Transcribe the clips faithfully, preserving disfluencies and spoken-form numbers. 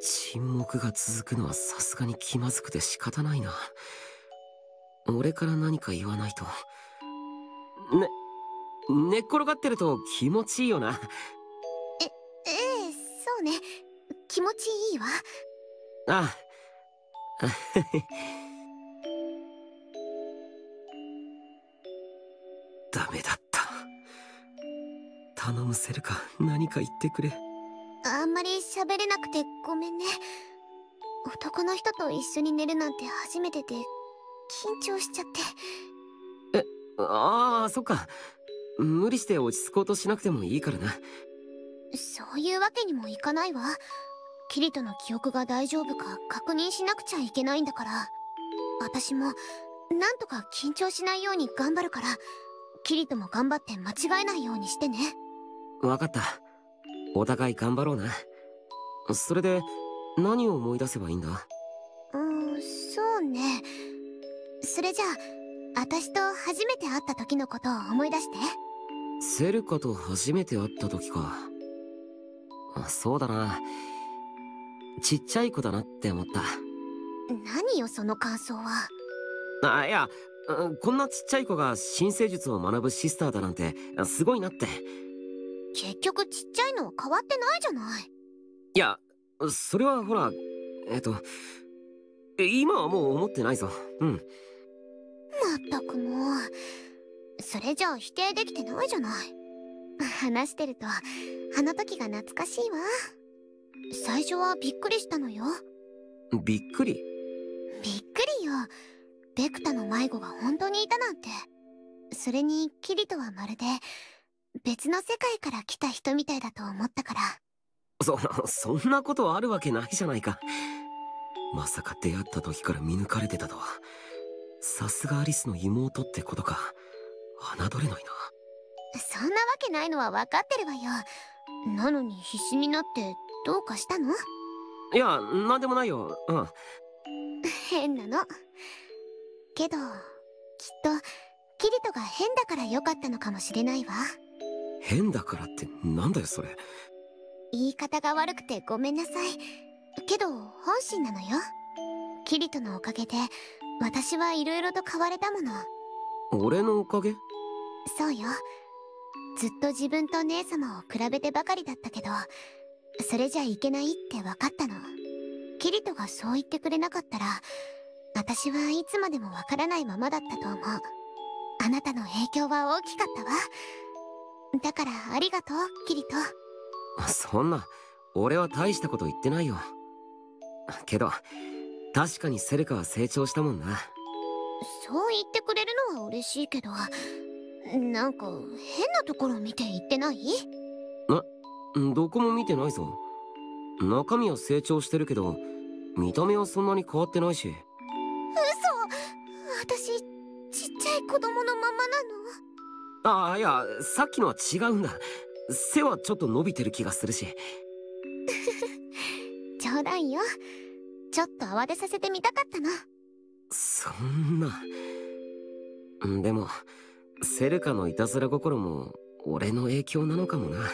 沈黙が続くのはさすがに気まずくて仕方ないな。俺から何か言わないと。ね、寝っ転がってると気持ちいいよな。 え、ええ、そうね。気持ちいいわ。 ああ。ダメだった。頼むセルか、何か言ってくれ。 あんまり喋れなくてごめんね。男の人と一緒に寝るなんて初めてで緊張しちゃって。 え、ああ、そっか。無理して落ち着こうとしなくてもいいからな。 そういうわけにもいかないわ。キリトの記憶が大丈夫か確認しなくちゃいけないんだから。私もなんとか緊張しないように頑張るから、キリトも頑張って間違えないようにしてね。 わかった。お互い頑張ろうな。それで何を思い出せばいいんだ？ うーん、そうね。それじゃあ私と初めて会った時のことを思い出して。 セルカと初めて会った時か。あ、そうだな。ちっちゃい子だなって思った。 何よその感想は。 あ、いや、こんなちっちゃい子が新生術を学ぶシスターだなんてすごいなって。 結局ちっちゃいのは変わってないじゃない。 いや、それはほら、えっと今はもう思ってないぞ。うん。 まったくもう、それじゃあ否定できてないじゃない。話してるとあの時が懐かしいわ。最初はびっくりしたのよ。 びっくり？ びっくりよ。ベクタの迷子が本当にいたなんて。それにキリトはまるで別の世界から来た人みたいだと思ったから。 そ、そんなことあるわけないじゃないか。まさか出会った時から見抜かれてたとは。さすがアリスの妹ってことか。侮れないな。 そんなわけないのは分かってるわよ。なのに必死になってどうかしたの？ いや、なんでもないよ。うん。 変なの。けどきっとキリトが変だから良かったのかもしれないわ。 変だからってなんだよそれ。 言い方が悪くてごめんなさい。けど本心なのよ。キリトのおかげで私はいろいろと変われたもの。 俺のおかげ？ そうよ。ずっと自分と姉様を比べてばかりだったけど、それじゃいけないって分かったの。キリトがそう言ってくれなかったら私はいつまでもわからないままだったと思う。あなたの影響は大きかったわ。だからありがとう、キリト。 そんな、俺は大したこと言ってないよ。けど確かにセルカは成長したもんな。 そう言ってくれるのは嬉しいけど、なんか変なところ見て言ってない？ な、どこも見てないぞ。中身は成長してるけど見た目はそんなに変わってないし。 嘘。私ちっちゃい子供のままなの？ ああ、いや、さっきのは違うんだ。背はちょっと伸びてる気がするし。 冗談よ。ちょっと慌てさせてみたかったの。 そんな。でもセルカのいたずら心も俺の影響なのかもな。 ね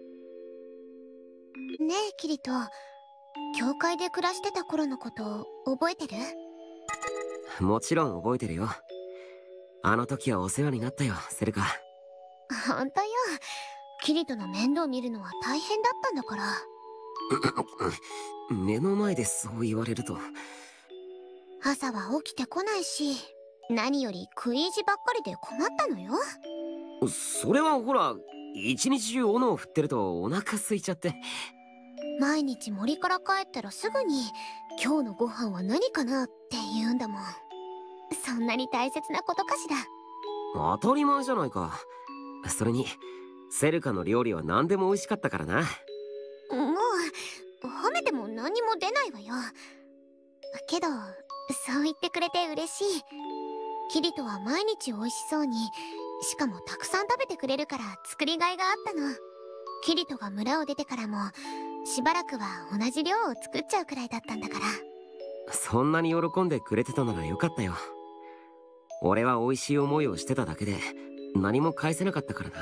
えキリト、教会で暮らしてた頃のこと覚えてる？ もちろん覚えてるよ。あの時はお世話になったよ、セルカ。 ほんとよ。キリトの面倒見るのは大変だったんだから。 目の前でそう言われると。 朝は起きてこないし、何より食い意地ばっかりで困ったのよ。 それはほら、一日中斧を振ってるとお腹空いちゃって。 毎日森から帰ったらすぐに今日のご飯は何かなって言うんだもん。そんなに大切なことかしら。 当たり前じゃないか。それにセルカの料理は何でも美味しかったからな。 もう褒めても何も出ないわよ。けどそう言ってくれて嬉しい。キリトは毎日美味しそうに、しかもたくさん食べてくれるから作りがいがあったの。キリトが村を出てからもしばらくは同じ量を作っちゃうくらいだったんだから。 そんなに喜んでくれてたならよかったよ。俺は美味しい思いをしてただけで何も返せなかったからな。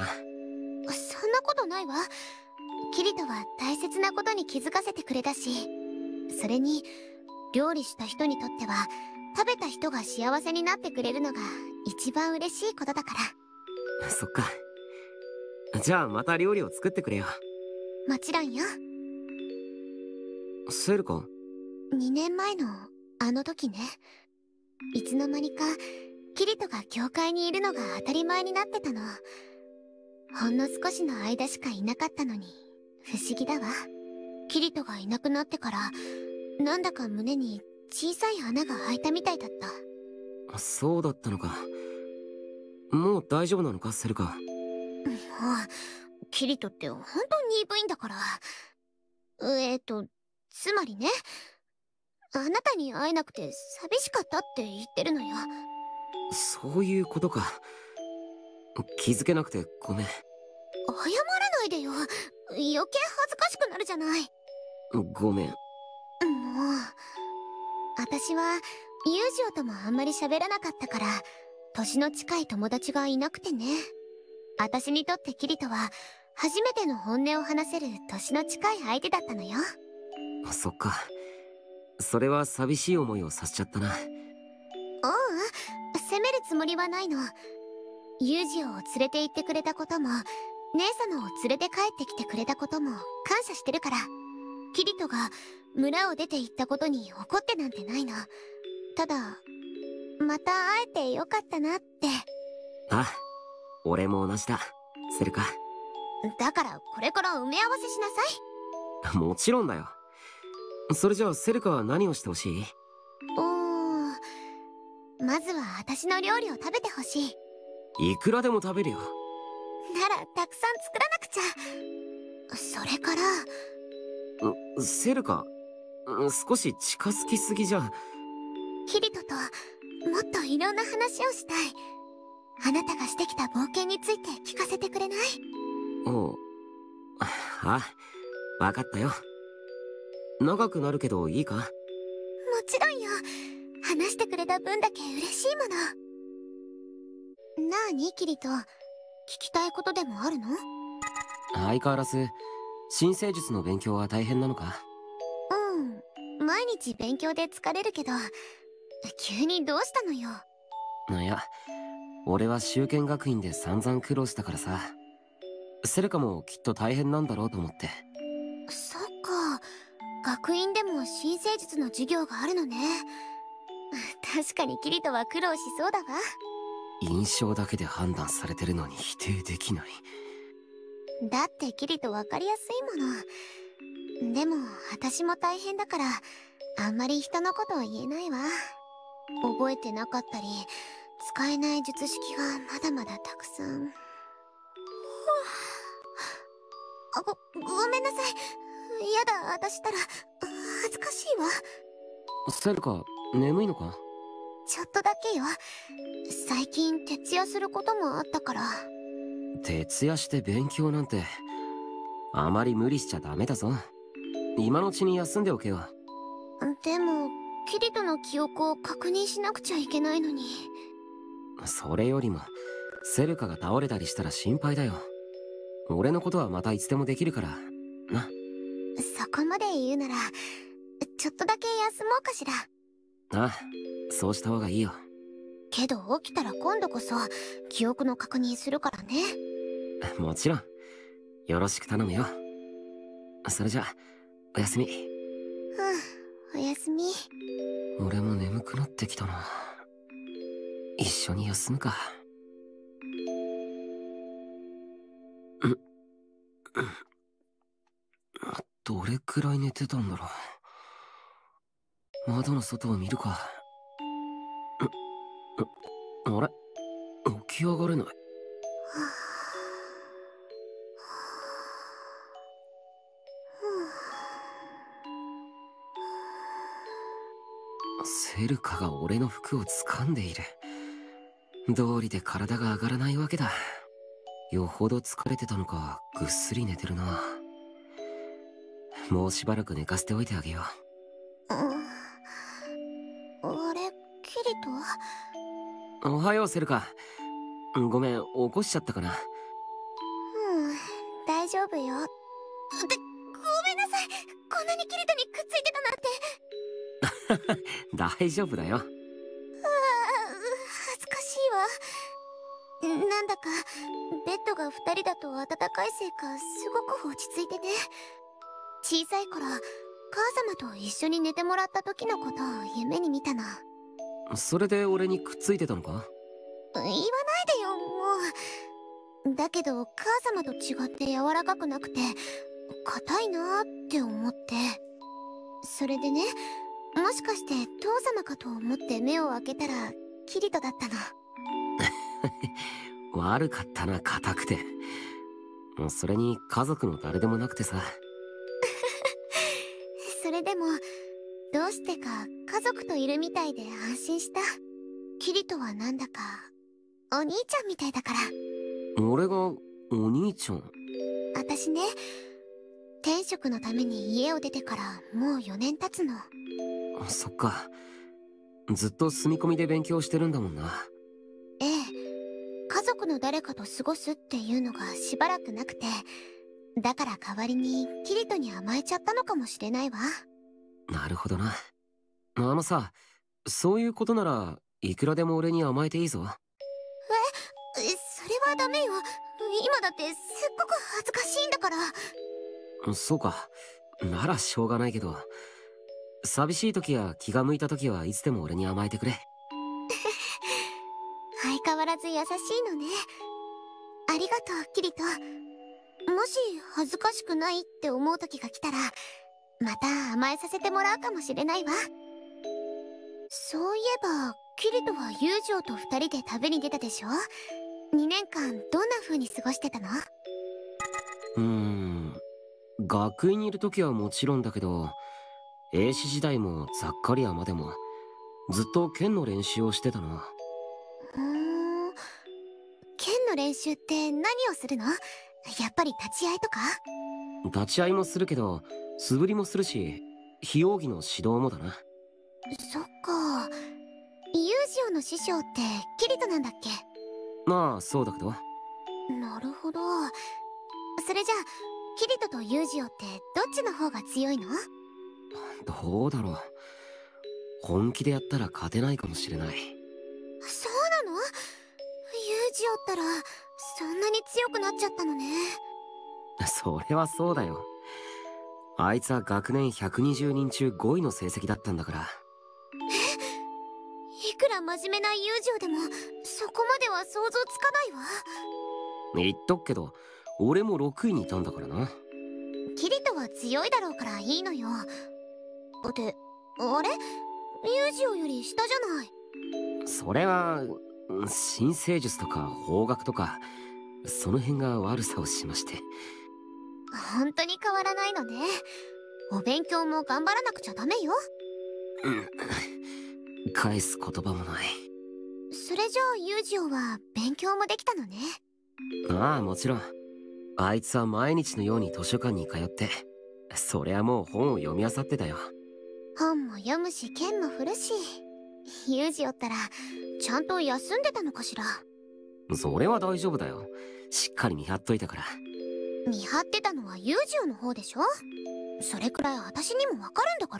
そんなことないわ。キリトは大切なことに気づかせてくれたし、 それに料理した人にとっては食べた人が幸せになってくれるのが一番嬉しいことだから。 そっか。じゃあまた料理を作ってくれよ。 もちろんよ。 セルカ？ にねんまえのあの時ね、いつの間にかキリトが教会にいるのが当たり前になってたの。ほんの少しの間しかいなかったのに不思議だわ。キリトがいなくなってからなんだか胸に小さい穴が開いたみたいだった。 そうだったのか。もう大丈夫なのか、セルカ？もうキリトって本当に鈍いんだから。えーとつまりね、あなたに会えなくて寂しかったって言ってるのよ。 そういうことか。気づけなくてごめん。謝らないでよ。余計恥ずかしくなるじゃない。 ごめん。もう私はユージオともあんまり喋らなかったから年の近い友達がいなくてね。私にとってキリトは初めての本音を話せる年の近い相手だったのよ。 そっか。それは寂しい思いをさせちゃったな。ううん、 責めるつもりはないの。ユージオを連れて行ってくれたことも姉様を連れて帰ってきてくれたことも感謝してるから。キリトが村を出て行ったことに怒ってなんてないの。ただまた会えてよかったなって。 あ、俺も同じだ、セルカ。 だからこれから埋め合わせしなさい。もちろんだよ。それじゃあセルカは何をしてほしい？ おー、まずは私の料理を食べてほしい。 いくらでも食べるよ。 ならたくさん作らなくちゃ。それからセルカ、少し近づきすぎじゃ。 キリトともっといろんな話をしたい。あなたがしてきた冒険について聞かせてくれない？ おう、あ、わかったよ。長くなるけどいいか？もちろんよ。話してくれた分だけ嬉しいもの。なあにキリト、聞きたいことでもあるの？ 相変わらず新生術の勉強は大変なのか？ うん、毎日勉強で疲れるけど、急にどうしたのよ。 いや、俺は修験学院で散々苦労したからさ。セルカもきっと大変なんだろうと思って。 そっか、学院でも新生術の授業があるのね。確かにキリトは苦労しそうだわ。 印象だけで判断されてるのに否定できない。 だってキリト分かりやすいもの。でも私も大変だからあんまり人のことは言えないわ。覚えてなかったり使えない術式がまだまだたくさん。あ、ご、ごめんなさい。やだ、私ったら恥ずかしいわ。 セルカ、眠いのか？ ちょっとだけよ。最近徹夜することもあったから。 徹夜して勉強なんてあまり無理しちゃダメだぞ。今のうちに休んでおけよ。 でもキリトの記憶を確認しなくちゃいけないのに。 それよりもセルカが倒れたりしたら心配だよ。俺のことはまたいつでもできるからな。 そこまで言うならちょっとだけ休もうかしら。 ああ、そうした方がいいよ。 けど起きたら今度こそ記憶の確認するからね。 もちろん、よろしく頼むよ。それじゃおやすみ。 うん、おやすみ。 俺も眠くなってきたな。一緒に休むか。どれくらい寝てたんだろう。窓の外を見るか。あれ、起き上がれない。セルカが俺の服を掴んでいる。道理で体が上がらないわけだ。よほど疲れてたのかぐっすり寝てるな。もうしばらく寝かせておいてあげよう。あれ、キリト？おはようセルカ。ごめん、起こしちゃったかな。 うん、大丈夫よ。ってめんなさい。こんなにキリトにくっついてたなんて。 大丈夫だよ。 ああ、恥ずかしいわ。なんだかベッドがふたりだと暖かいせいかすごく落ち着いてね。小さい頃母様と一緒に寝てもらった時のことを夢に見たの。 それで俺にくっついてたのか？ 言わないでよ、もう。だけど母様と違って柔らかくなくて硬いなーって思って、それでね、もしかして父様かと思って目を開けたらキリトだったの。 悪かったな、硬くて。それに家族の誰でもなくてさ。 それでもどうしてか家族といるみたいで安心した。キリトはなんだかお兄ちゃんみたいだから。 俺がお兄ちゃん？ 私ね、転職のために家を出てからもうよねん経つの。 そっか。ずっと住み込みで勉強してるんだもんな。 ええ、家族の誰かと過ごすっていうのがしばらくなくて、だから代わりにキリトに甘えちゃったのかもしれないわ。 なるほどな。あのさ、そういうことならいくらでも俺に甘えていいぞ。 え、それはダメよ。今だってすっごく恥ずかしいんだから。 そうか。ならしょうがないけど、寂しい時や気が向いた時はいつでも俺に甘えてくれ。 相変わらず優しいのね。ありがとう、キリト。もし恥ずかしくないって思う時が来たらまた甘えさせてもらうかもしれないわ。そういえばキリトはユージオとふたりで旅に出たでしょ。にねんかんどんな風に過ごしてたの？ うーん、学院にいる時はもちろんだけど、英史時代もザッカリアまでもずっと剣の練習をしてたな。 ふーん、剣の練習って何をするの？やっぱり立ち合いとか？ 立ち合いもするけど素振りもするし、非奥義の指導もだな。 そっか。ユージオの師匠ってキリトなんだっけ？ まあそうだけど。 なるほど。それじゃあキリトとユージオってどっちの方が強いの？ どうだろう。本気でやったら勝てないかもしれない。 そうなの？ユージオったらそんなに強くなっちゃったのね。 それはそうだよ。あいつは学年ひゃくにじゅうにん中ごいの成績だったんだから。 え？いくら真面目なユージオでもそこまでは想像つかないわ。 言っとくけど俺もろくいにいたんだからな。 キリトは強いだろうからいいのよ。ってあれ？ユージオより下じゃない。 それは新生術とか法学とかその辺が悪さをしまして。 本当に変わらないのね。お勉強も頑張らなくちゃダメよ。 うん、返す言葉もない。 それじゃあユージオは勉強もできたのね。 ああ、もちろん。あいつは毎日のように図書館に通って、そりゃもう本を読み漁ってたよ。 本も読むし剣も振るし、ユージオったらちゃんと休んでたのかしら。 それは大丈夫だよ。しっかり見張っといたから。 見張ってたのはユージオの方でしょ。それくらい私にもわかるんだから。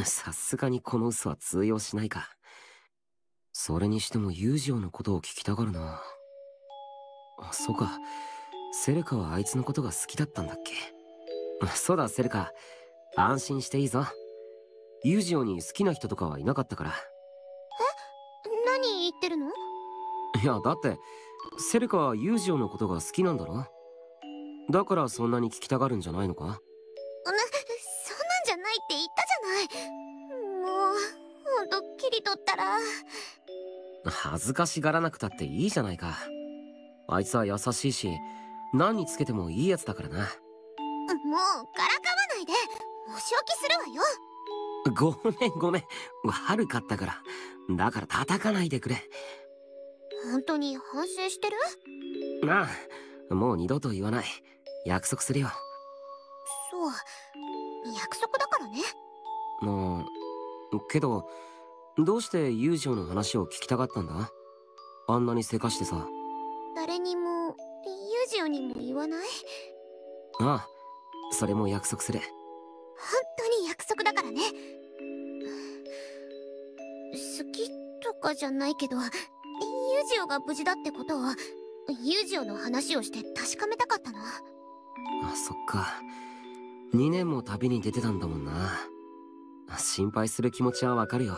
さすがにこの嘘は通用しないか。それにしてもユージオのことを聞きたがるな。あ、そうか。セレカはあいつのことが好きだったんだっけ。そうだ、セレカ。安心していいぞ。ユージオに好きな人とかはいなかったから。 え？何言ってるの？ いや、だってセレカはユージオのことが好きなんだろ。だからそんなに聞きたがるんじゃないのか？な、 そんなんじゃないって言ったじゃない。もうほんとキリトったら。 恥ずかしがらなくたっていいじゃないか。あいつは優しいし何につけてもいいやつだからな。 もうからかわないで。お仕置きするわよ。 ごめんごめん、悪かったから。だから叩かないでくれ。 本当に反省してる？ なあ、もう二度と言わない。約束するよ。 そう、約束だからね。 なあ、けどどうしてユージオの話を聞きたかったんだ？あんなにせかしてさ。 誰にも、ユージオにも言わない？ ああ、 それも約束する。 本当に約束だからね。好きとかじゃないけど、ユージオが無事だってことをユージオの話をして確かめたかったの。 あ、そっか。にねんも旅に出てたんだもんな。心配する気持ちはわかるよ。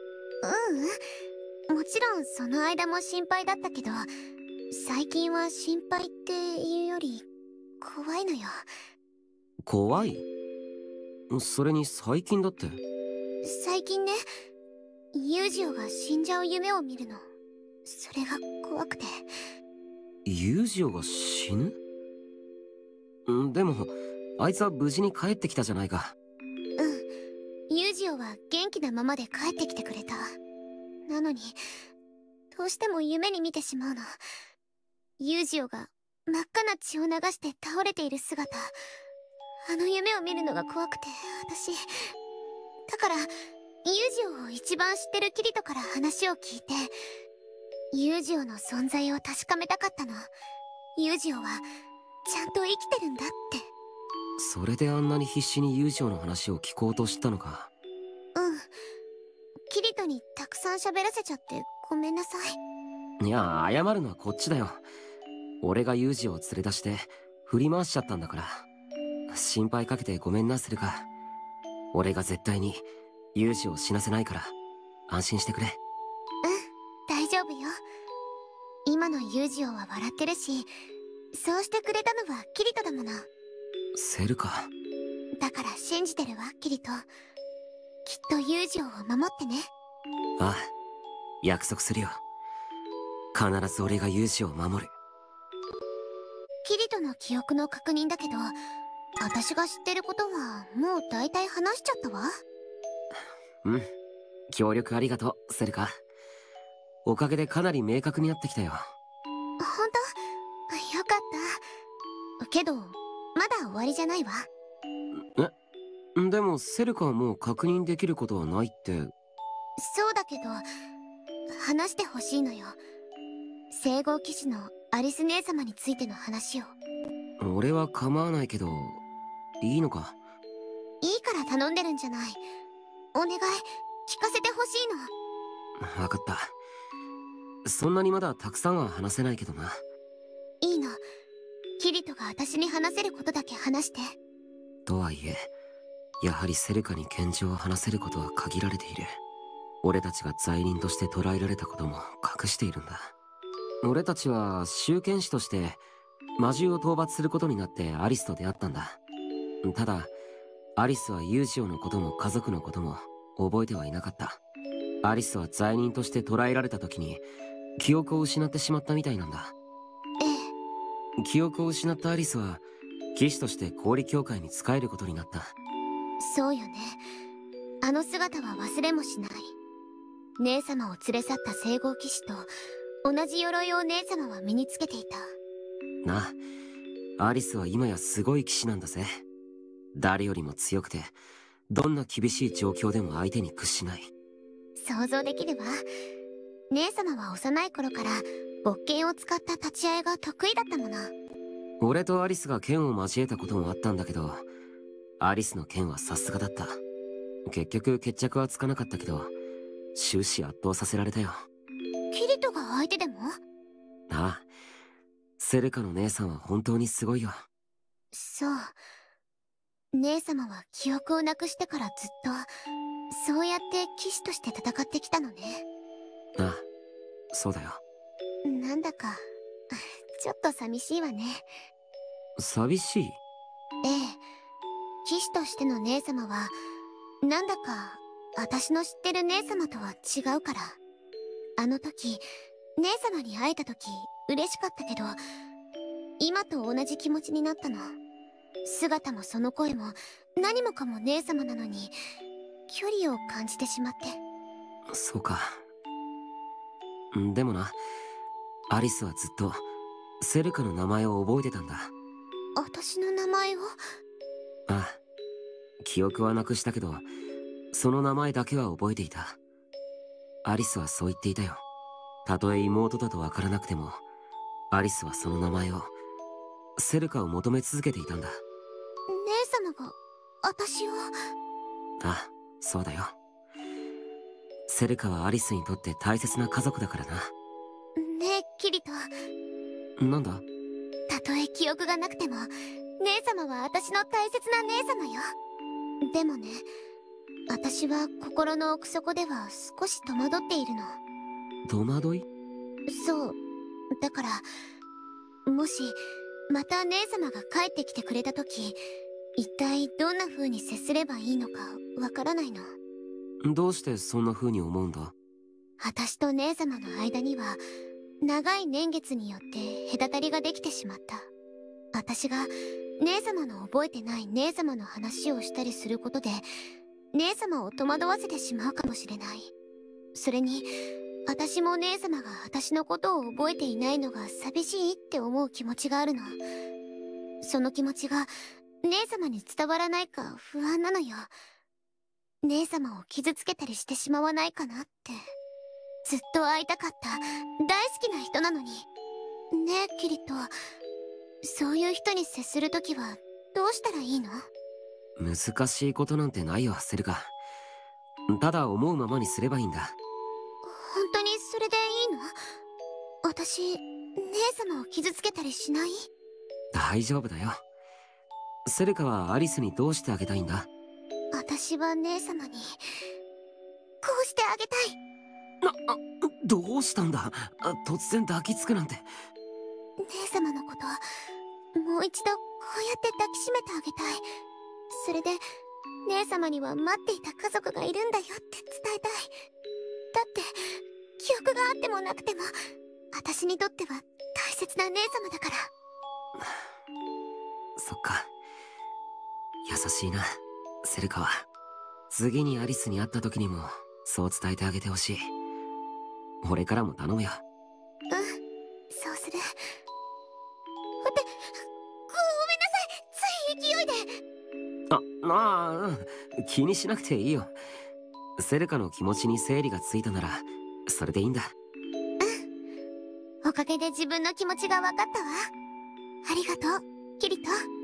ううん、もちろんその間も心配だったけど、最近は心配っていうより怖いのよ。 怖い？それに最近だって。 最近ね、ユージオが死んじゃう夢を見るの。それが怖くて。 ユージオが死ぬ？んでもあいつは無事に帰ってきたじゃないか。 うん、ユージオは元気なままで帰ってきてくれた。なのにどうしても夢に見てしまうの。ユージオが真っ赤な血を流して倒れている姿。あの夢を見るのが怖くて、私だからユージオを一番知ってるキリトから話を聞いて、ユージオの存在を確かめたかったの。ユージオはちゃんと生きてるんだって。 それであんなに必死にユージオの話を聞こうとしたのか。 うん、キリトにたくさん喋らせちゃってごめんなさい。 いや、謝るのはこっちだよ。俺がユージを連れ出して振り回しちゃったんだから。心配かけてごめんな、するか。俺が絶対にユージを死なせないから安心してくれ。 うん、大丈夫よ。今のユージオは笑ってるし、そうしてくれたのはキリトだもの。 セルカ。 だから信じてるわ、キリト。きっとユージオを守ってね。 ああ、約束するよ。必ず俺がユージを守る。 キリトの記憶の確認だけど、私が知ってることはもう大体話しちゃったわ。 うん、協力ありがとう、セルカ。おかげでかなり明確になってきたよ。 本当？よかった。けどまだ終わりじゃないわ。 え、でもセルカはもう確認できることはないって。 そうだけど話してほしいのよ。聖号騎士のアリス姉様についての話を。 俺は構わないけど、いいのか？ いいから頼んでるんじゃない。お願い、聞かせてほしいの。分かった。そんなにまだたくさんは話せないけどな。 いいの。キリトが私に話せることだけ話して。 とはいえ、やはりセルカに拳銃を話せることは限られている。俺たちが罪人として捕らえられたことも隠しているんだ。俺たちは宗剣士として魔獣を討伐することになってアリスと出会ったんだ。ただアリスはユージオのことも家族のことも覚えてはいなかった。アリスは罪人として捕らえられた時に記憶を失ってしまったみたいなんだ。 ええ。 記憶を失ったアリスは騎士として氷教会に仕えることになった。 そうよね。あの姿は忘れもしない。姉様を連れ去った聖号騎士と同じ鎧を姉様は身につけていた。 なあ、アリスは今やすごい騎士なんだぜ。誰よりも強くてどんな厳しい状況でも相手に屈しない。 想像できるわ。姉様は幼い頃から勃剣を使った立ち合いが得意だったもの。 俺とアリスが剣を交えたこともあったんだけど、アリスの剣はさすがだった。結局決着はつかなかったけど終始圧倒させられたよ。 キリトが相手でも？ ああ、セルカの姉さんは本当にすごいよ。 そう。姉様は記憶をなくしてからずっとそうやって騎士として戦ってきたのね。 ああ、そうだよ。 なんだかちょっと寂しいわね。 寂しい？ ええ、騎士としての姉様はなんだか私の知ってる姉様とは違うから。あの時姉様に会えた時嬉しかったけど、今と同じ気持ちになったの。姿もその声も何もかも姉様なのに距離を感じてしまって。 そうか。でもな、アリスはずっとセルカの名前を覚えてたんだ。 私の名前を？ ああ、記憶はなくしたけどその名前だけは覚えていた。アリスはそう言っていたよ。たとえ妹だとわからなくてもアリスはその名前を、セルカを求め続けていたんだ。 姉様が私を。 あ、そうだよ。セルカはアリスにとって大切な家族だからな。 ねえキリト、 なんだ？ たとえ記憶がなくても姉様は私の大切な姉様よ。でもね、私は心の奥底では少し戸惑っているの。 戸惑い？ そうだから、もしまた姉様が帰ってきてくれた時、一体どんな風に接すればいいのかわからないの。 どうしてそんな風に思うんだ？ 私と姉様の間には長い年月によって隔たりができてしまった。私が姉様の覚えてない姉様の話をしたりすることで姉様を戸惑わせてしまうかもしれない。それに私も姉様が私のことを覚えていないのが寂しいって思う気持ちがあるの。その気持ちが姉様に伝わらないか不安なのよ。姉様を傷つけたりしてしまわないかなって。ずっと会いたかった大好きな人なのに。ねえキリト、そういう人に接するときはどうしたらいいの？ 難しいことなんてないよ、セルカ。ただ思うままにすればいいんだ。 本当にそれでいいの？私、姉様を傷つけたりしない？ 大丈夫だよ。セルカはアリスにどうしてあげたいんだ？ 私は姉様にこうしてあげたい。 な、あ、どうしたんだ？突然抱きつくなんて。 姉様のこともう一度こうやって抱きしめてあげたい。それで姉様には待っていた家族がいるんだよって伝えたい。だって記憶があってもなくても私にとっては大切な姉様だから。 そっか、優しいなセルカは。次にアリスに会った時にもそう伝えてあげてほしい。俺からも頼むよ。 うん、そうする。ってご、ごめんなさい、つい勢いで。 あ、ああ、うん、気にしなくていいよ。セルカの気持ちに整理がついたならそれでいいんだ。 うん、おかげで自分の気持ちが分かったわ。ありがとうキリト。